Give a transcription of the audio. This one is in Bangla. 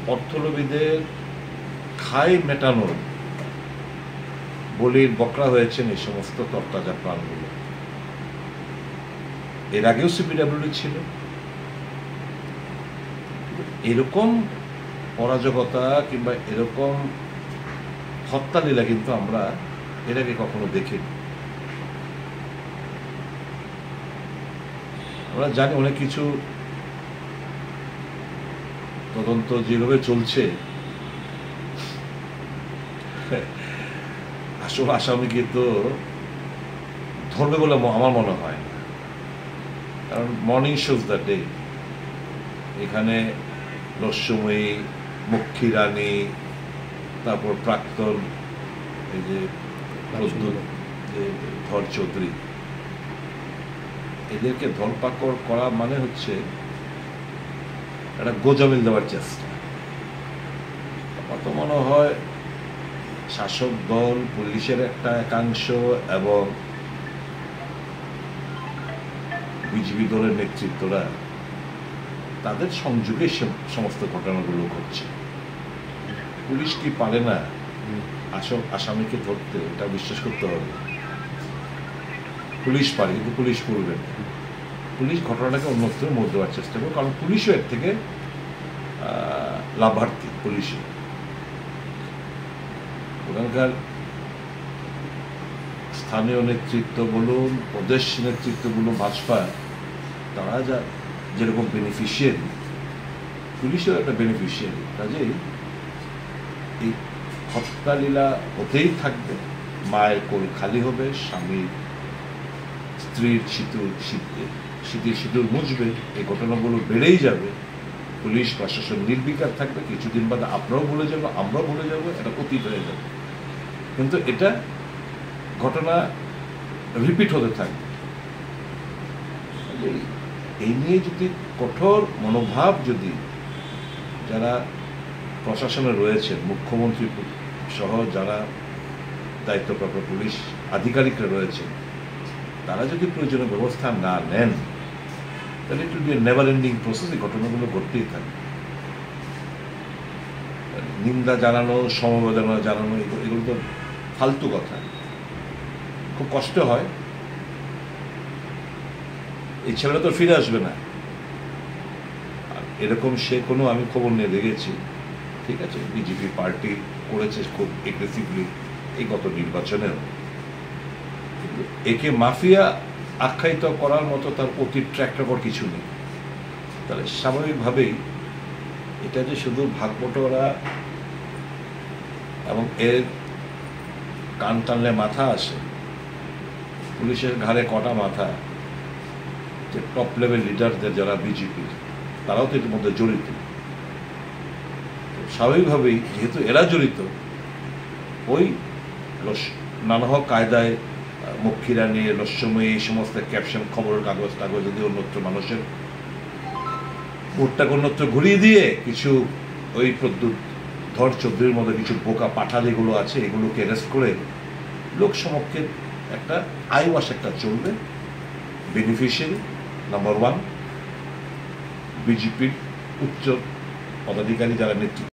অর্থলোভীদের খাই মেটানোর বলির বকরা হয়েছেন এই সমস্ত তরতাজা প্রাণগুলো। এর আগেও সিপিডব্লিউডি ছিল। এরকম অরাজকতা কিংবা এরকম হত্যালীলা কিন্তু আমরা এর আগে কখনো দেখিনি। আমরা জানি অনেক কিছু তদন্ত যেভাবে চলছে, আসল আসামি কিন্তু ধরবে বলে আমার মনে হয় না। কারণ মর্নিং শোজ দ্য ডে, এখানে রহস্যময়ী, মক্ষী রানী, তারপর প্রাক্তন এই যে ধর চৌধুরী, এদেরকে ধরপাকড় করা মানে হচ্ছে একটা গোজামিল দেওয়ার চেষ্টা। আমার তো মনে হয় শাসক দল, পুলিশের একটা একাংশ এবং বিজেপি দলের নেতৃত্বরা তাদের সংযোগে সমস্ত ঘটনাগুলো ঘটছে। পুলিশ কি পারে না আসল আসামিকে ধরতে? এটা বিশ্বাস করতে হবে। পুলিশ পারে, কিন্তু পুলিশ করবে না। পুলিশ ঘটনাটাকে অন্যত্র মোড় দেওয়ার চেষ্টা করে, কারণ পুলিশও এর থেকে লাভার্থী। পুলিশও ওখানকার স্থানীয় নেতৃত্ব বলুন, প্রদেশ নেতৃত্বগুলো ভাজপা, তারা যা যেরকম বেনিফিশিয়ারি, পুলিশও একটা বেনিফিশিয়ারি। কাজেই এই হত্যালীলা হতেই থাকবে। মায়ের কোল খালি হবে, স্বামী স্ত্রীর শীতের সিঁদুর মুছবে, এই ঘটনাগুলো বেড়েই যাবে। পুলিশ প্রশাসন নির্বিকার থাকবে, কিছুদিন বাদে আপনারাও ভুলে যাবো, আমরাও ভুলে যাবো, এটা অতীত হয়ে যাবে। কিন্তু এটা ঘটনা রিপিট হতে থাকবে। এই নিয়ে যদি কঠোর মনোভাব যদি যারা প্রশাসনে রয়েছেন, মুখ্যমন্ত্রী সহ যারা দায়িত্বপ্রাপ্ত পুলিশ আধিকারিকরা রয়েছেন, তারা যদি প্রয়োজনীয় ব্যবস্থা না নেন, তাহলে it will be never ending process. এই ঘটনাগুলো ঘটতেই থাকবে। নিন্দা জানানো, সমবেদনা জানানো, এগুলো তো ফালতু কথা। খুব কষ্ট হয়। এই ছেলেটা তো ফিরে আসবে না। এরকম সে কোনো, আমি খবর নিয়ে দেখেছি, ঠিক আছে, বিজেপি পার্টি করেছে খুব এগ্রেসিভলি এই গত নির্বাচনেও, কিন্তু একে মাফিয়া আখ্যায়িত করার মতো তার অতীত ট্র্যাক রেকর্ড কিছু নেই। তাহলে স্বাভাবিকভাবেই এটা যে শুধু ভাগবটোরা এবং এর কান টানলে মাথা আসে, পুলিশের ঘাড়ে কটা মাথা, যে টপ লেভেল লিডারদের যারা বিজেপির, তারাও তো এর মধ্যে জড়িত। স্বাভাবিকভাবেই যেহেতু এরা জড়িত, ওই নানা কায়দায় মক্ষী রানী, রহস্যময়ী, এই সমস্ত ক্যাপশন খবরের কাগজ যদি অন্যত্র মানুষের ভোটটাকে অন্যত্র ঘুরিয়ে দিয়ে কিছু ওই ধর চৌধুরীর মধ্যে কিছু বোকা পাঠালিগুলো আছে, এগুলোকে অ্যারেস্ট করে লোক সমক্ষে একটা আইওয়াশ একটা চলবে। বেনিফিশিয়ারি নাম্বার 1 বিজেপির উচ্চ পদাধিকারী যারা নেতৃত্ব